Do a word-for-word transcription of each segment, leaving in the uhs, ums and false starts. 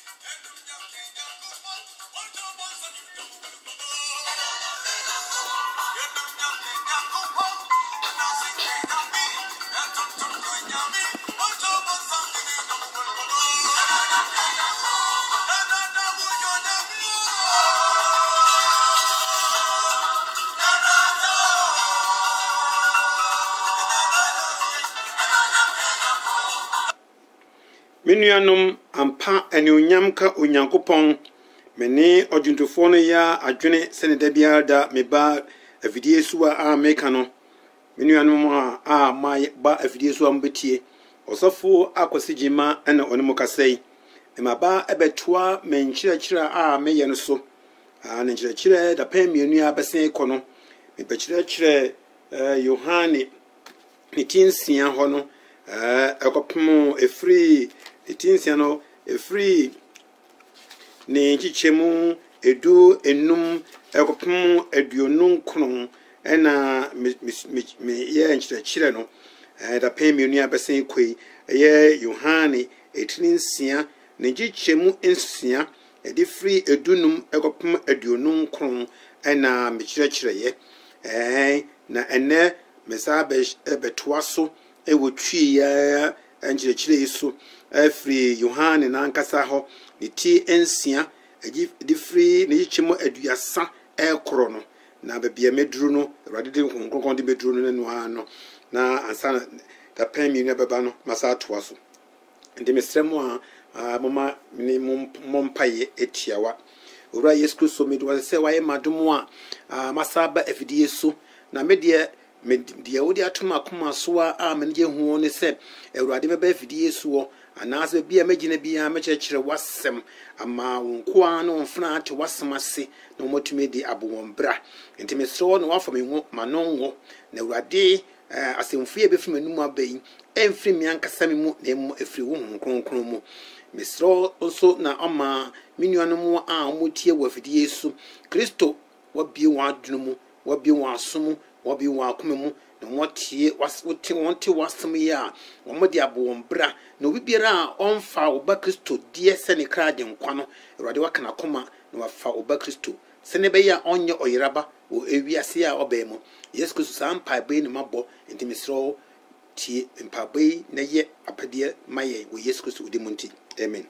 Menuanom ampa ene onyamka onyankopon mene odwuntofo no ya adwene seneda bia da meba afidie suwa a meka no menuanom a a ma ba afidie suwa mbetie osofo akosigima ene onimo kasai emaba ebetoa menkyerɛkyerɛ a meyɛ no so a ne nkyerɛkyerɛ da pɛ mienu a bɛsen kɔ no mebekyerɛkyerɛ Yohane ne tinsia hɔ no eh ekopem efri etinsia no efri ne chichemu edu enum ekopem aduonum krono ena me me ye nkyerɛkyerɛ no eh da pɛ mienu a bɛsen kɔi ye Yohane etinsia ne chichemu ensia edi free edunum ekopem aduonum krono ena me kyerɛkyerɛ ye eh na ene mesa betoa so ewotwi ya enkyerɛkyerɛ so afri Yohane na ankasa ho ne ti ensia edi free ne chichemu aduasa ekro no na babia meduru no awade de konkron de meduru no no ano na ansa da pami ne baba no masa toa so ndi mesremo a mama ni mompaye etiawa owura Yesu Kristo medu wase waye madomo a masaba afidie so na medie me dia wodi atoma koma so a menje hu ne se awurade beba afidie so anase bia magina bia mekyerɛkyerɛ wasem ama wonko a no mfna ate wasem ase na motumi di abowombra enti mesro no wafa me hu manonwo na awurade asemfie befi manum abai emfiri mi ankasa me mu na emu afiri wo kronkron mu mesro also na ama menuanom a motie wafidie so Kristo wabie wadunu mu wabie wasom wabie wakoma mu na wotie wote wonte wasem ya womode abowombra na obi biara onfa oba Kristo die se ne krade nkwa no awurade waka na koma na wafa oba Kristo se ne be ya onye oyiraba wo ewiase a oba mu Yesu Kristo sampa be ne mabo enti mesro tie mpabai na ye apade maye wo Yesu Kristo odi munti amen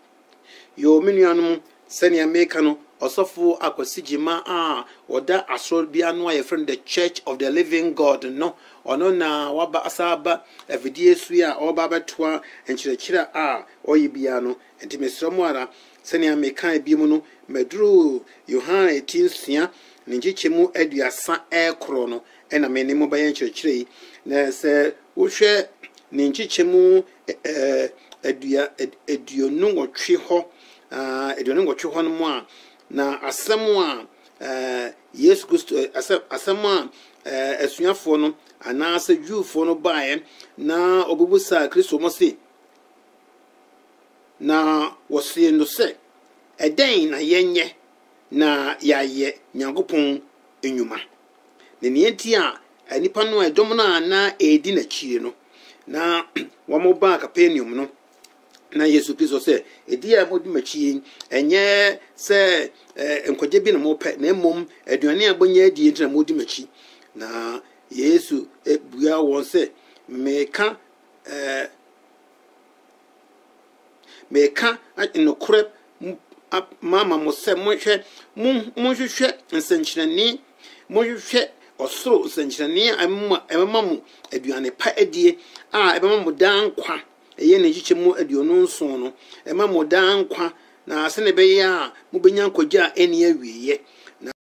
yo menuanom sene ameka no osofo akosigima a oda asoro bia no aye friend the Church of the Living God no ono na waba asaba afidie su ya oba betoa enkyerɛkyerɛ a oyi bia no enti mesrɛmo ara sene ameka bi mu no meduru Yohane tinsia ne ngichemu aduasa ekro no ena mene mo baye enkyerɛkyerɛ yi na se wohwɛ ne ngichemu eh adua aduonu wotwe ho ah aduonu wotwe ho no mo a na asɛm a eh Yesu Kristo asɛm a eh asuafo no anasa Jewfo no bae na obubusa Kristo mo se na wose no se eden na yenye na yaye Nyankopɔn enwuma ne nienti a anipa no edom na na edi na chire no na wamo ba Capernaum no na Yesu Kristo se edi a modi machi enye se enkoje bi na mo pe na emom aduane agbanya adi entra modi machi na Yesu ebua won se meka eh meka inokure mama mo se mo hwe mo hwehwe nsankyerani mo hwehwe osoro nsankyerani amma emma mo aduane pa adie a ebema mo dankwa eye ne hyikyemu aduonu nson no emma mo dankwa na ase ne be ya mo benya nkogya eni awieye